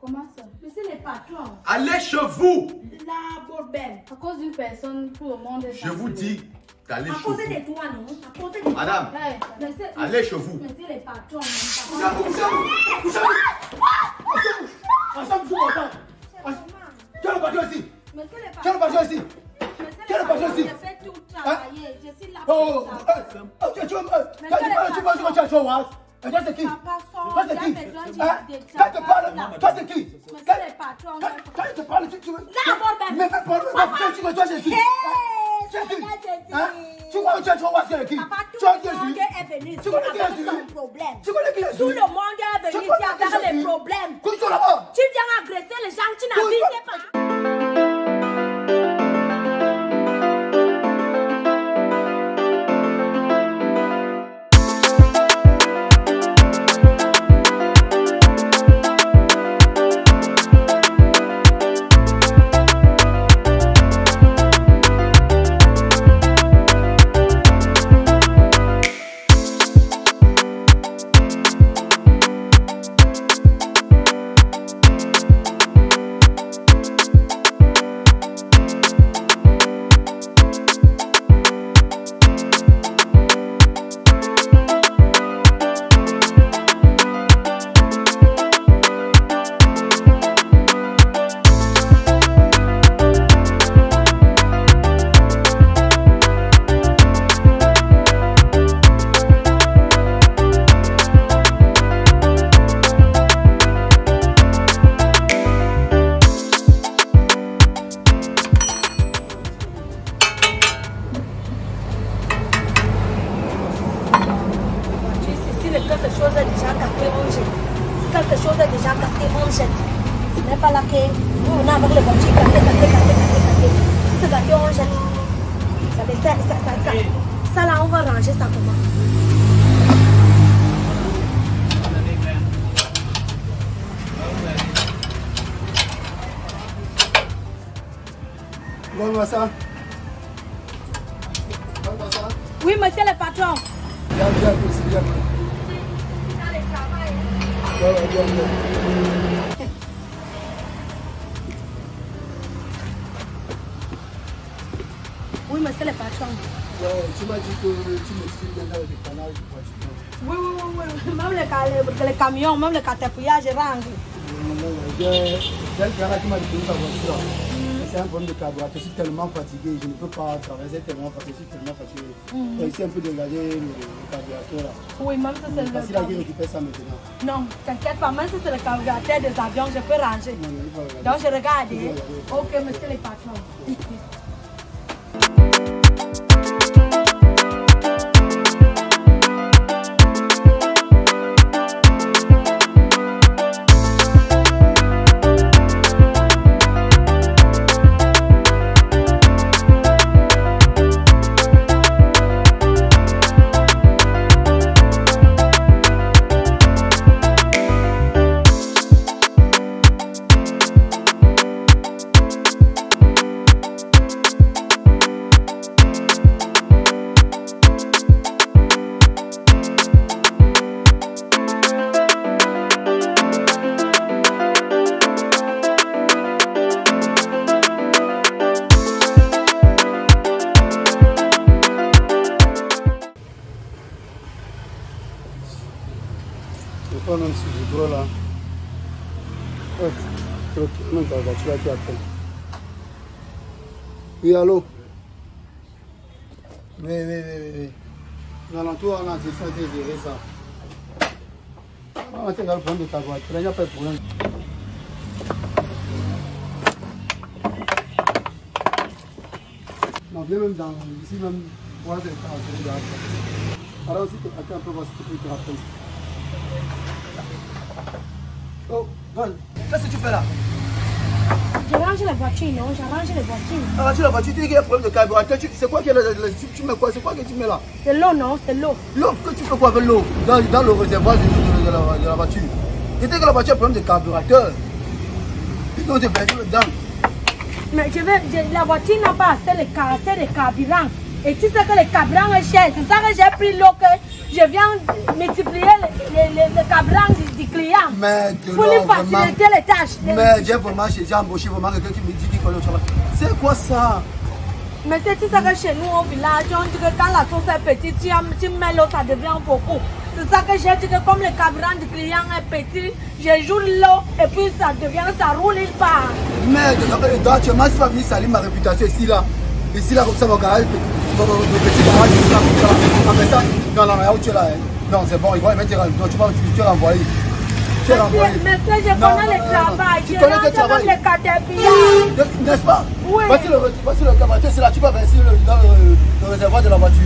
Comment ça? Mais c'est les patrons. Allez chez vous. La bordel. À cause d'une personne, tout le monde est... Je vous dis d'aller À chez cause vous. de toi, non? À cause de toi. Madame, Hey, Mais c'est... allez chez vous. Mais c'est les patrons. Couchez-vous, couchez-vous, couchez-vous. Ensemble, vous m'entendez. Quel est le patron ici? Mais c'est les patrons. Quel est le patron ici? Quel est le patron ici? Je fais tout travailler. Je suis là pour ça. Toi c'est qui? Papa sort. Toi c'est qui? Quand tu parles, toi c'est qui? Mais c'est les patrons. Quand je te parle, tu veux... La bordel. Mais toi c'est qui? Tu crois que tu vas voir c'est qui? Papa, tout Tu vois le qui monde est est venu. Tu connais qui est avec ici? son problème. Tu connais qui est Tout le monde est venu ici avec les problèmes. Couche-toi là-bas. Tu viens agresser les gens, tu n'avises pas. Quelque chose est déjà capté, on jette. Quelque chose est déjà capté, on jette. Ce n'est pas là que on a avec les voitures capté. C'est gâté, on jette. Ça là, on va ranger ça comment? Bon, ça. Oui, monsieur le patron. Bien. Oui, monsieur le patron. Tu m'as dit que tu m'expliques déjà le dépannage du voiture. Oui. Même les camions, même les catapillage, je range. J'ai le gars qui m'a dit que sa voiture. C'est un problème de carburant. Je suis tellement fatigué, je ne peux pas traverser tellement parce que je suis tellement fatigué. J'ai essayé un peu de regarder le carburateur là. Oui, même si c'est le Parce qu'il a dit récupérer ça maintenant. Non, t'inquiète pas, même si c'est le carburateur des avions, je peux ranger. Non, il va regarder. Donc je regarde. Ok, monsieur le patron. Même si je gros là. Même ta voiture qui appelle. Oui, allô? Oui. Dans l'entour, on a essayé de gérer ça. On va te le prendre de ta voiture, il n'y a pas de problème. Non, viens même dans ici, même voir des cas. Alors, si tu attends un peu, voir si tu peux te rappeler. Oh, Van, qu'est-ce que tu fais là? Je range les voitures, non? J'arrange les voitures. Ah, tu la voiture, tu dis qu'il y a un problème de carburateur. C'est quoi tu mets quoi? C'est quoi que tu mets là? C'est l'eau, non? C'est l'eau. L'eau, que tu fais quoi avec l'eau? Dans le réservoir de la voiture. Tu dis que la voiture a un problème de carburateur. Tu dois te perdre dedans. Mais la voiture n'a pas assez de carburant. Et tu sais que les cabrans est cher. C'est ça que j'ai pris l'eau que je viens multiplier les cabrans du client. Mais pour lui faciliter les tâches. Mais j'ai embauché vraiment quelqu'un qui me dit qu'il connaît le travail. C'est quoi ça? Mais c'est tu sais que chez nous au village, on dit que quand la sauce est petite, tu mets l'eau, ça devient beaucoup. C'est ça que j'ai dit que comme le cabran du client est petit, je joue l'eau et puis ça devient, ça roule, il part. Mais actuellement, tu vas venir salir ma réputation ici là. Ici là, comme ça, mon garage, ton petit garage, comme ça. Non, non, non, tu es là. Non, c'est bon, il va mettre. Non, tu vas l'envoyer. Mais je connais le travail. Tu connais le travail. Les caterpillars. N'est-ce pas? Oui. Voici le cabaret, c'est là, tu vas verser dans le réservoir de la voiture.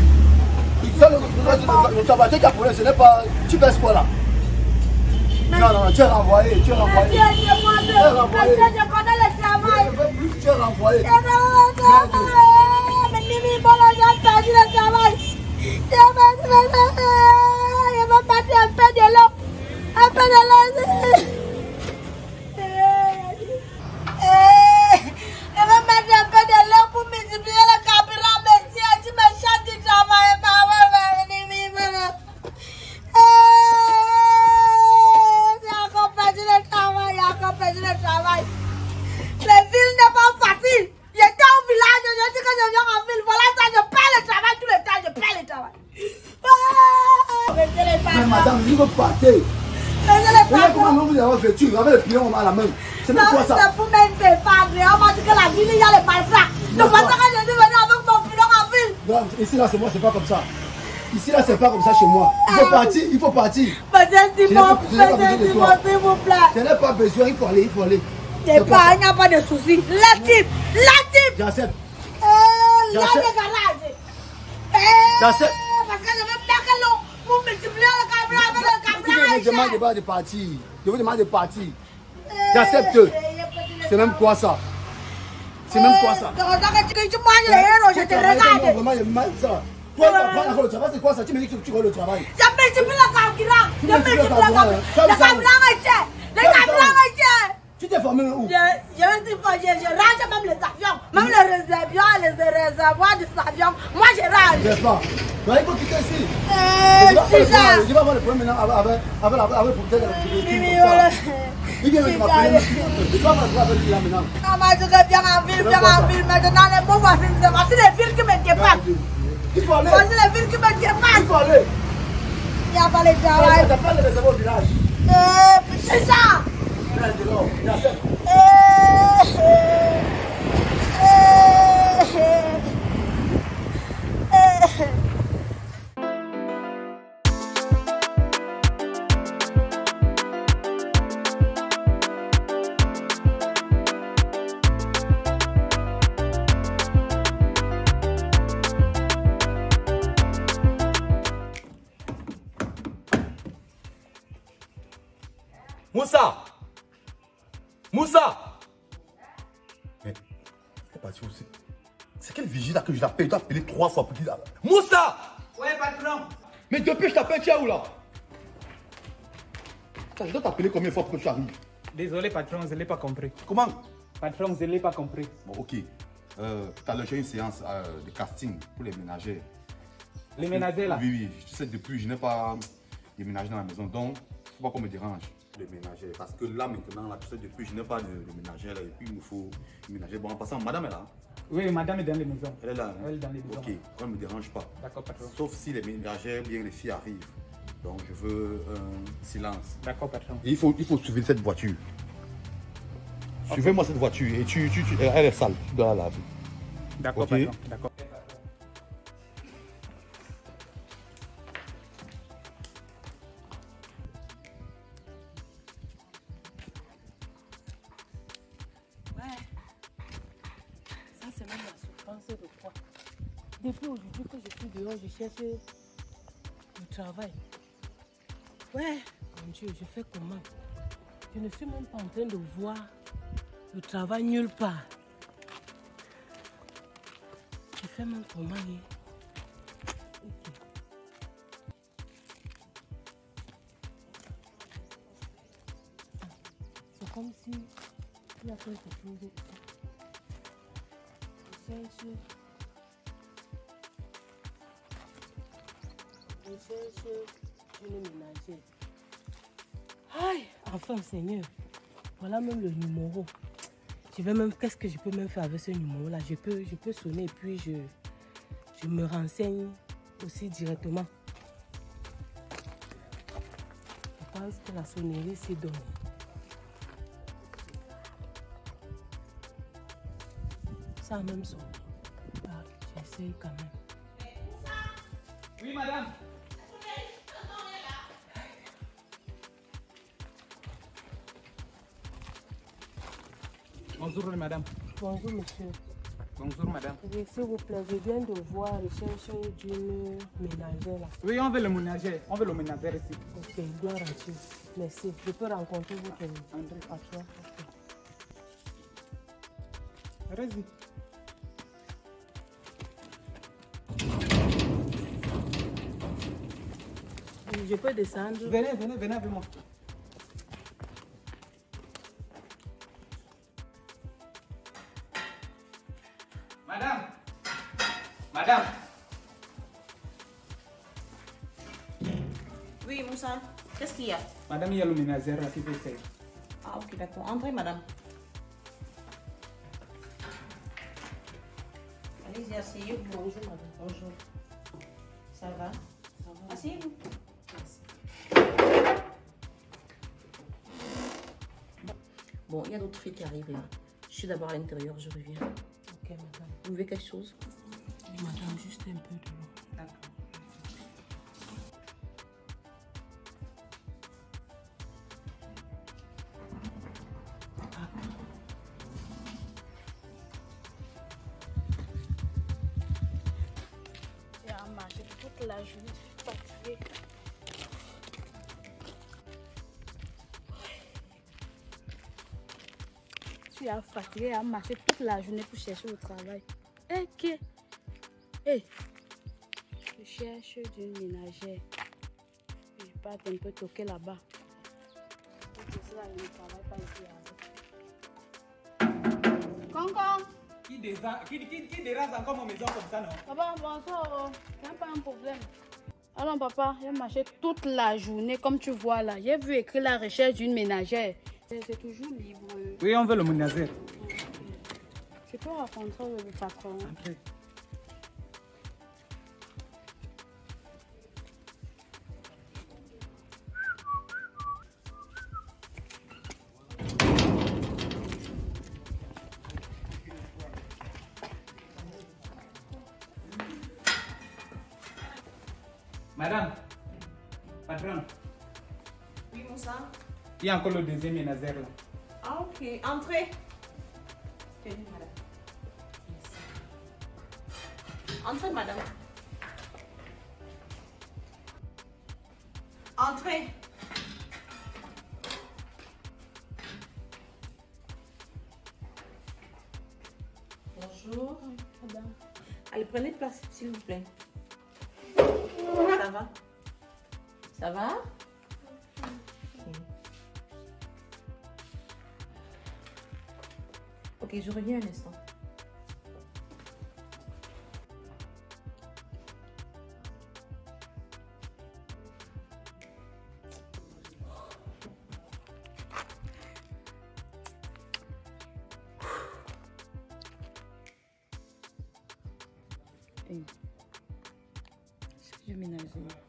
Le cabaret qui a problème, ce n'est pas. Tu baisses quoi là? Non, non, tu es renvoyé, tu es renvoyé. Monsieur, je connais le travail. Tu es renvoyé. Mais Nimi, bon, j'ai perdu le travail. Je vais mettre un peu de l'eau. Un peu de l'eau. Je vais mettre un peu de l'eau pour multiplier le carburant. Monsieur, tu me chantes du travail. Nimi, j'ai encore perdu le travail. La ville n'est pas facile. J'étais au village, je dis que je viens en ville. Voilà ça, je perds le travail tout le temps. Je perds le travail. Mais madame, il faut partir. Regarde comment vous avez vêtu, avec le pion à la main. C'est même quoi ça? C'est pour mettre des femmes. On m'a dit que la ville, il y a les malfrats. C'est pour ça que je suis venu avec mon pilon en ville. Non, ici là, c'est moi, c'est pas comme ça. Ici là, c'est pas comme ça chez moi. Il faut partir, il faut partir. S'il vous plaît. Je n'ai pas besoin, il faut aller. Il n'y a pas de souci. La type. J'accepte. Là, le garage. J'accepte. Parce que je vais plaquer l'eau pour multiplier le carburant avec le carburant. Je vous demande de partir. Je vous demande de partir. J'accepte. C'est même quoi ça? C'est même quoi ça? Tu manges les héros, je te regarde. Vraiment, il mal ça. Toi, le travail, c'est quoi ça? Tu me dis que tu connais le travail. Je multiplie le carburant. Le carburant est cher. Le carburant est cher. Tu t'es formé où? Je range même les avions, même les réservoirs des avions. Moi, je range. N'est-ce pas? Il faut quitter ici. C'est ça. Je vais avoir le problème maintenant avec le propriétaire de la il vient de m'appeler. Je dois avoir avec lui là maintenant. On m'a dit que viens en ville. Maintenant, les mots voici, c'est voici les villes qui me dépassent. Il faut aller. Voici les villes qui me dépassent. Il faut aller. Il n'y a pas le travail. Tu n'as pas le réservoir au village. C'est ça. Moussa! Mais, c'est parti aussi. C'est quelle vigie là que je l'appelle? Je dois appeler 3 fois pour dire. Moussa! Ouais, patron. Mais depuis je t'appelle, tu es où là? Je dois t'appeler combien de fois pour que tu arrives? Désolé, patron, je ne l'ai pas compris. Comment? Patron, je ne l'ai pas compris. Bon, ok. Tout à l'heure, j'ai une séance de casting pour les ménagères. Les ménagères là? Oui, tu sais, depuis, je n'ai pas déménagé dans la maison. Donc, il ne faut pas qu'on me dérange. Les ménagères. Parce que là, maintenant, là, tu sais, depuis, je n'ai pas de ménagère là. Et puis, il me faut une ménagère. Bon, en passant, madame est là. Oui, madame est dans les maisons. Elle est là. Hein? Elle est dans les maisons. Ok, on ne me dérange pas. D'accord, patron. Sauf si les ménagères, bien les filles arrivent. Donc, je veux un silence. D'accord, patron. Et il faut suivre cette voiture. Okay. Suivez-moi cette voiture. Et elle est sale. Tu dois la laver. D'accord, okay. Patron. D'accord. Depuis aujourd'hui que je suis dehors, je cherche du travail. Ouais, mon Dieu, je fais comment? Je ne suis même pas en train de voir le travail nulle part. Je fais même comment? Okay. C'est comme si il y a quelque chose. Je cherche. Recherche d'une ménagère. Aïe, enfin Seigneur, voilà même le numéro. Je vais même, qu'est-ce que je peux même faire avec ce numéro-là? Je peux sonner et puis je me renseigne aussi directement. Je pense que la sonnerie s'est donnée. Ça a même sonné. Ah, j'essaye quand même. Oui, madame. Bonjour, madame. Bonjour, monsieur. Bonjour, madame. S'il vous plaît, je viens de voir la recherche d'une ménagère là. Oui, on veut le ménager. On veut le ménagère ici. Ok, il doit rentrer. Merci. Je peux rencontrer votre André à toi. Allez-y. Je peux descendre. Venez avec moi. Madame. Oui, Moussa, qu'est-ce qu'il y a? Madame, il y a le ménagère là qui veut faire. Ah, ok, d'accord. Entrez, madame. Allez-y, asseyez-vous. Bonjour, madame. Bonjour. Ça va? Ça va? Asseyez-vous. Bon, il y a d'autres filles qui arrivent là. Je suis d'abord à l'intérieur, je reviens. Ok, madame. Vous voulez quelque chose? Oui, madame, juste un peu de l'eau. D'accord. J'ai à marcher toute la journée, je suis fatiguée. Je suis fatiguée à marcher toute la journée pour chercher au travail. Ok. Hey. Je cherche d'une ménagère. Je parte un peu toquer là-bas. Je ne travaille pas ici. Concon. Qui dérange encore mon maison comme ça, non? Papa, bonsoir. C'est pas un problème. Alors papa, j'ai marché toute la journée comme tu vois là. J'ai vu écrire la recherche d'une ménagère. C'est toujours libre. Oui, on veut le ménagère. Je peux rencontrer le patron. Entrez. Madame, patron, Oui, Moussa. il y a encore le deuxième ménagère là. Ah, ok. Entrez. Tenez, madame. Entrez, madame. Entrez. Bonjour. Madame. Allez, prenez place, s'il vous plaît. Ça va? Ça va? Ok, je reviens un instant. Hey. Je ménager.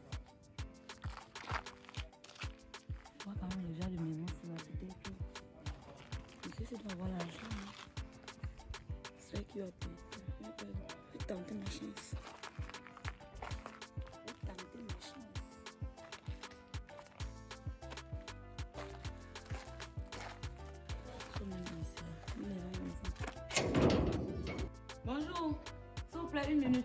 Je vois quand même le genre de maison, c'est la peut-être. Je sais pas avoir l'argent. C'est qui va payer. Je vais tenter ma chance. Je vais tenter ma chance. Bonjour. S'il vous plaît, une minute.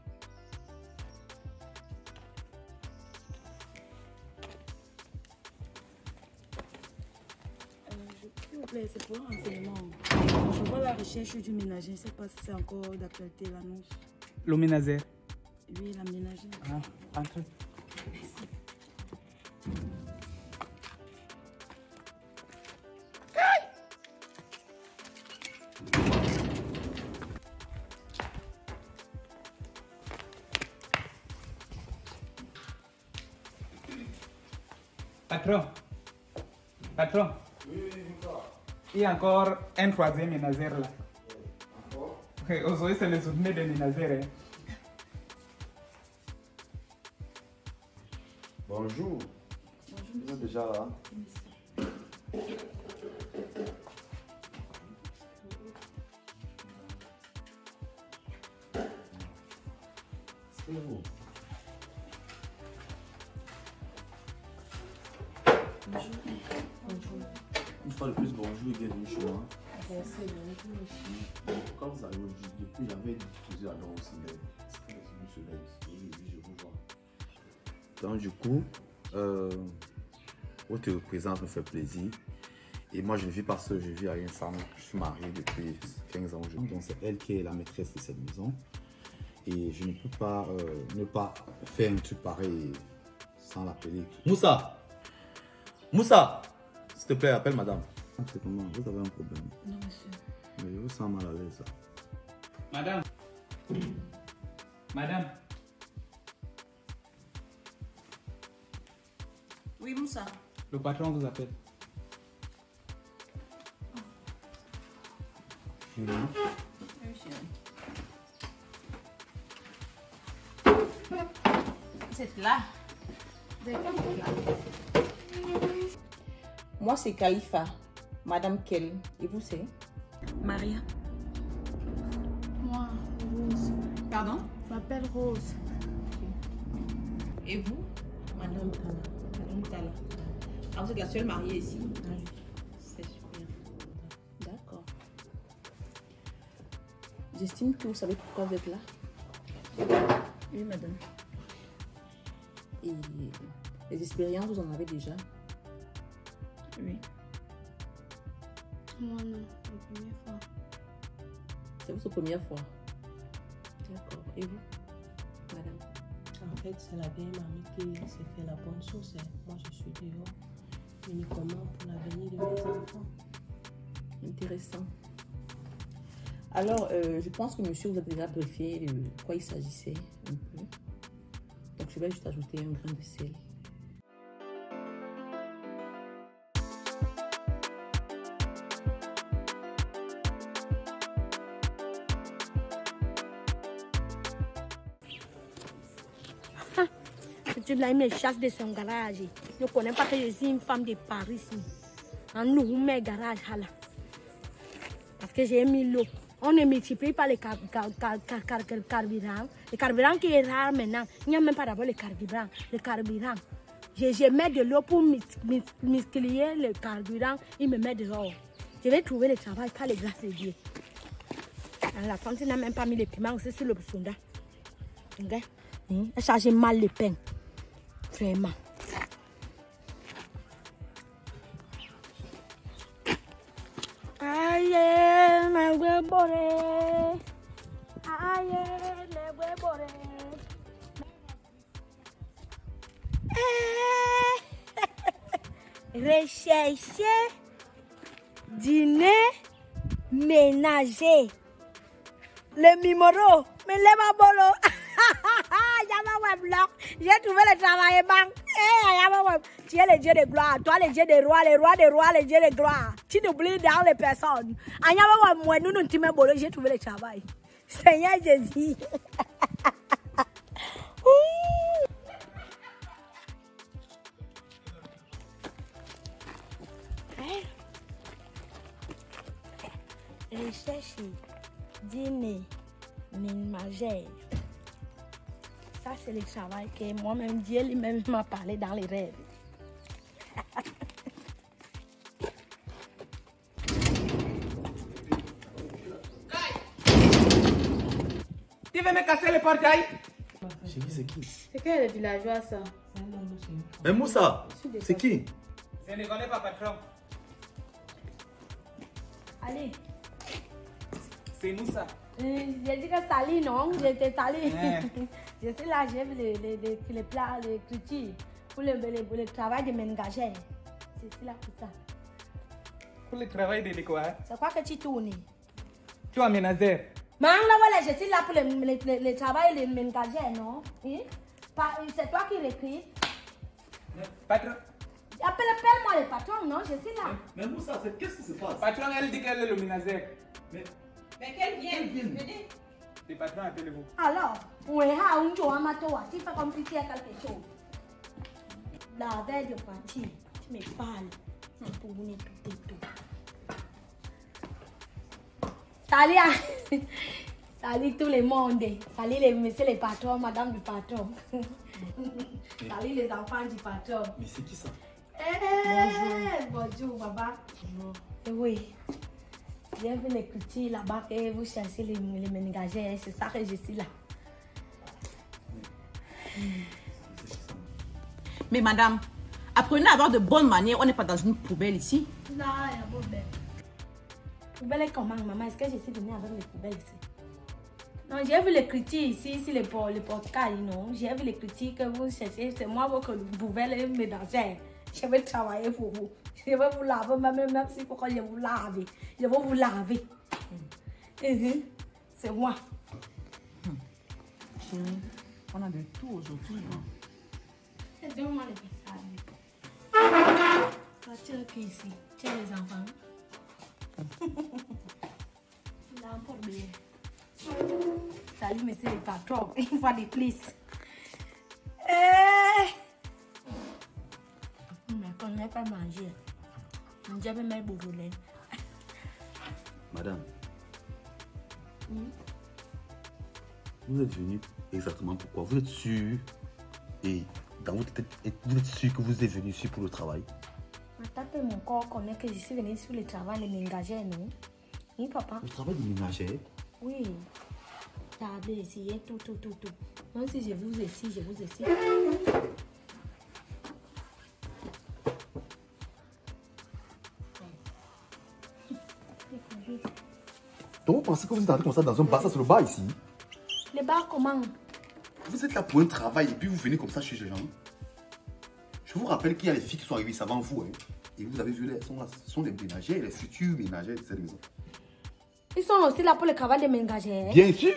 S'il vous plaît, c'est pour un renseignement. Je vois la recherche du ménager. Je ne sais pas si c'est encore d'actualité l'annonce. Le ménagère. Oui, la ménagère. Ah, entrez. Merci. Patron. Patron. Il y a encore un troisième ménagère là. Encore? Aujourd'hui, c'est le souvenir de ménagère. Bonjour. Vous êtes déjà là? C'est vous. Bonjour. Bonjour. Une fois de plus, bonjour et bienvenue chez moi. Merci, bonjour aussi. Quand vous arrivez aujourd'hui, depuis j'avais posé la dent aussi, mais c'est que se lève. Aujourd'hui, je vous vois. Donc, du coup, votre présence me fait plaisir. Et moi, je ne vis pas seul, je vis avec une femme. Je suis marié depuis 15 ans. Donc, c'est elle qui est la maîtresse de cette maison. Et je ne peux pas ne pas faire un truc pareil sans l'appeler. Moussa! Moussa! S'il te plaît, appelle madame. C'est comment? Vous avez un problème? Non, monsieur. Mais je vous sens mal à l'aise. Madame. Madame. Oui, Moussa. Le patron vous appelle. Oui, monsieur. Vous êtes là? Moi, c'est Khalifa, Madame Kel. Et vous, c'est? Maria. Moi, Rose. Pardon? Je m'appelle Rose. Et vous? Madame Tala. Madame Tala. Ah, vous êtes la seule mariée ici? Oui. C'est super. D'accord. J'estime que vous savez pourquoi vous êtes là. Oui, madame. Et les expériences, vous en avez déjà? Oui. Moi, non, la première fois. C'est votre première fois? D'accord. Et vous, madame? En fait, c'est la vieille mamie qui s'est fait la bonne sauce. Moi, je suis dehors uniquement pour l'avenir de mes enfants. Intéressant. Alors, je pense que monsieur vous a déjà briefé de quoi il s'agissait un peu. Donc, je vais juste ajouter un grain de sel. Tu l'as me chasse de son garage. Je ne connais pas que je suis une femme de Paris. En nous, mes garages là. Parce que j'ai mis l'eau. On ne multiplie pas les carburants. Le carburant qui est rare maintenant, il n'y a même pas d'abord le carburant. Je mets de l'eau pour muscler le carburant, il me met dehors. Je vais trouver le travail par les grâces de Dieu. La femme n'a même pas mis les piments aussi sur le sonda. Okay? Elle charge mal le pain. Vraiment. Aïe, mes huevos. Aïe, mes huevos. Rechercher, dîner, ménager. Le numéro, mais les babolo. J'ai trouvé le travail banque. Tu es le Dieu de gloire, toi le Dieu des rois, les rois des rois, les dieux de gloire. Tu n'oublies dans les personnes. J'ai trouvé le travail. Seigneur Jésus. Recherche, dîner, ménagère. Ça, c'est le travail que moi-même, Dieu lui-même m'a parlé dans les rêves. Tu veux me casser le portail? C'est qui? C'est que les villageois, ça? Mais Moussa, c'est qui? Je ne connais pas, patron. Allez. C'est Moussa. J'ai dit que Sali, non? J'étais Sali. Je suis là, j'ai vu les plats, les cultures pour le travail de ménagère. C'est là pour ça. Pour le travail de quoi? C'est quoi que tu tournes? Tu es ménagère. Mais voilà, je suis là pour le travail de ménagère, non? C'est toi qui l'écris? Patron, Appelle-moi le patron, non? Je suis là. Mais Moussa, qu'est-ce qui se passe? Patron, elle dit qu'elle est le ménagère. Mais qu'elle vienne. Venez. Le patron, appelez-vous. Alors, tu fais comme si tu as quelque chose. La veille de partir, tu me parles pour vous écouter tout. Salut, salut tout le monde. Salut les messieurs les patrons, madame du patron. Salut les enfants du patron. Mais c'est qui ça? Bonjour, papa. Bonjour. Oui. J'ai vu les petits là-bas que vous cherchez les ménagères. C'est ça que je suis là. Mais madame, apprenez à avoir de bonnes manières. On n'est pas dans une poubelle ici. Non, il y a poubelle. Poubelle est comment, maman? Est-ce que je suis venue avec les poubelles ici? Non, j'ai vu les critiques ici, les porte-cailles, non? J'ai vu les critiques que vous cherchez. C'est moi votre poubelle ménagère. Je vais travailler pour vous. Je vais vous laver, même si pourquoi je vous lave. Je vais vous laver. C'est moi. On a de tout aujourd'hui. C'est vraiment les personnes. Tiens ici. Tiens les enfants. Là, encore bien. Salut, monsieur le patron. Une fois de plus. Mais quand on n'a pas mangé, on jamais mis beaucoup de lait. Madame, vous êtes venu exactement pourquoi? Vous êtes sûr et dans votre tête, vous êtes sûr que vous êtes venu ici pour le travail? Ma tante et mon corps connaissent que je suis venue sur le travail de ménagère, non? Oui, papa. Le travail de ménagère? Oui. Table, essayez tout. Même si je vous essayez, je vous essayez. Donc vous pensez que vous êtes entré comme ça dans un bar? Ça c'est le bar ici? Le bar comment? Vous êtes là pour un travail et puis vous venez comme ça chez les gens. Je vous rappelle qu'il y a les filles qui sont arrivées ici avant vous. Hein. Et vous avez vu, elles sont là. Ce sont des ménagères, les futures ménagères de cette maison. Ils sont aussi là pour le travail de ménagère. Bien sûr!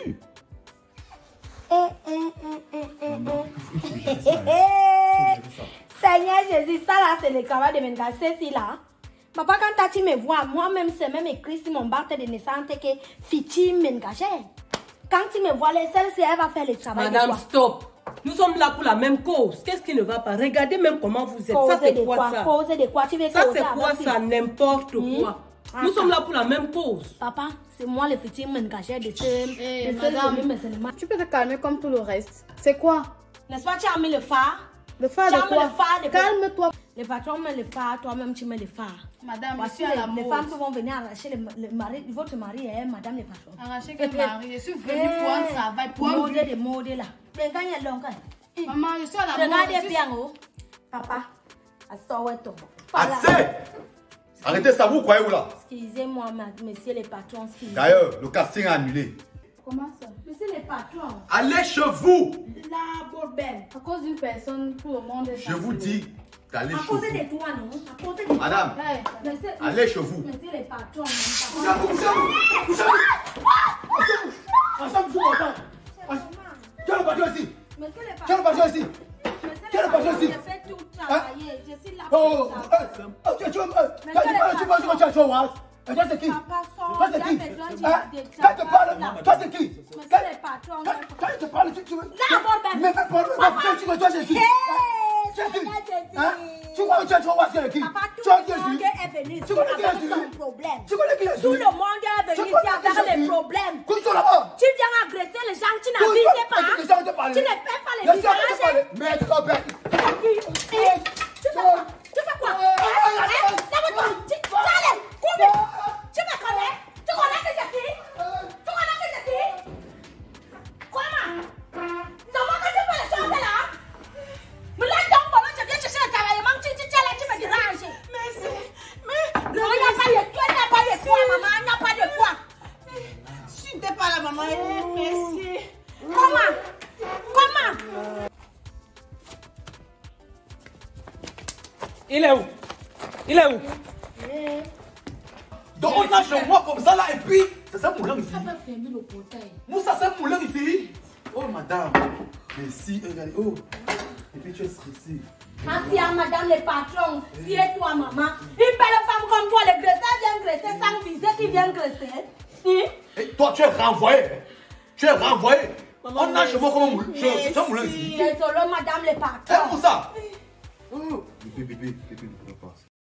Seigneur Jésus, ça là c'est le travail de ménagère. C'est là. Papa, quand tu me vois, moi-même, c'est même écrit sur mon barre de naissance que Fiti ménagère. Quand tu me vois, les seuls, c'est elle va faire le travail. Madame, stop! Nous sommes là pour la même cause. Qu'est-ce qui ne va pas? Regardez même comment vous êtes. Ça, c'est quoi ça? Cause de quoi? Tu veux ça, c'est quoi ça? N'importe quoi. Nous sommes là pour la même cause. Papa, c'est moi le petit ménagère de ce... Madame, tu peux te calmer comme tout le reste. C'est quoi? N'est-ce pas, tu as mis le phare? Le phare de quoi? Calme-toi. Le patron met le phare, toi-même tu mets le phare. Madame, voici les femmes qui vont venir arracher le mari, votre mari et madame le patron. Arracher quel mari? Je suis venue pour un travail, pour un but. Des modes là. Maman, je suis à la mode. Regardez bien, oh. Papa, assez! Arrêtez ça, vous croyez où là? Excusez-moi, monsieur le patron. D'ailleurs, le casting est annulé. Comment ça? Monsieur le patron. Allez chez vous! La bordel. À cause d'une personne, tout le monde est... Je vous dis d'aller chez vous. À cause de toi, non? À cause de toi. Madame, allez chez vous. Monsieur le patron. Quel est le patron ici? Quel est le patron ici? Quel est le patron ici? Je fais tout travailler. Je suis là. Toi c'est qui? Toi c'est qui? Quand tu parles, toi c'est qui? Monsieur le patron. Quand tu parles, tu veux... Mais toi c'est qui? Tu crois que tu as trop voir qui? Papa, tout le monde est venu ici avec son problème. Tout le monde est venu ici avec les problèmes. Tu viens agresser les gens, tu n'habites pas. Tu ne paies pas les visages. Mais tu comprends? Tu fais quoi? Lève-toi. Tu me connais? Tu connais que je suis? Tu connais que je suis? Comment? Comment que tu fais les choses là? Mais là, donc, comment je viens chercher le travail? Tu me déranges. Mais il n'y a pas de quoi, maman. Il n'y a pas de quoi. Tu n'es pas la maman. Merci. Comment? Il est où? Il est où? Donc on a chez moi comme ça là et puis c'est ça moulin ici. Ça peut fermer le portail. Moussa, c'est moulin ici. Oh madame. Mais si, regardez. Oh. Et puis tu es stressé. Merci à madame le patron, si et toi maman. Une belle femme comme toi, le graisseur vient graisser sans viser qui vient graisser. Et toi, tu es renvoyé. Tu es renvoyé. On nage chez moi comme un moulin. C'est un moulin ici. Désolé madame le patron. C'est pour ça. Bébé, ne pleure pas.